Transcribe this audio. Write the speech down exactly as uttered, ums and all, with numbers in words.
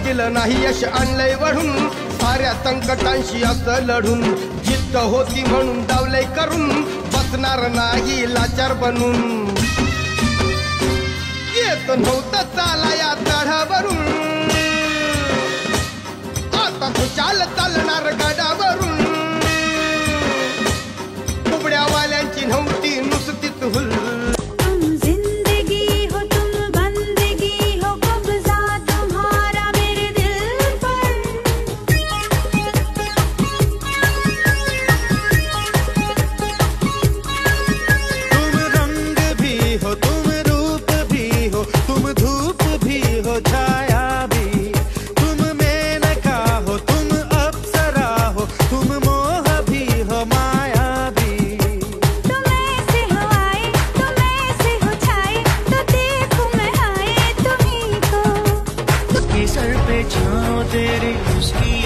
दिलं नाही यश आणलंय वढून साऱ्या संकटांशी असं लढून जिद्द होती म्हणून डावलंय करून बसणार नाही लाचार बनून येत नव्हतं चाला या चढावरून आता खुशाल चालणार गडावरून कुबड्यावाल्यांची नव्हती नुसतीच हुल सर पे छाँव तेरी उसकी